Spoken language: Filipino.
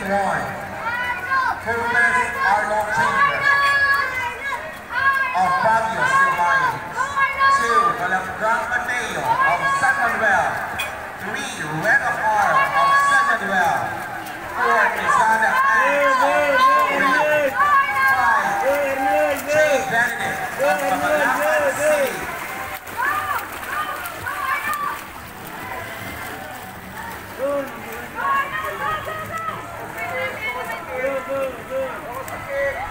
1. Fruitless Arnold Chamber of Baguio Silmayan. 2. Malanggang Mateo of San Manuel. 3. Red of R of San Manuel. 4. Quezada and of 5. J. Benedict of Pamalacan City. Good.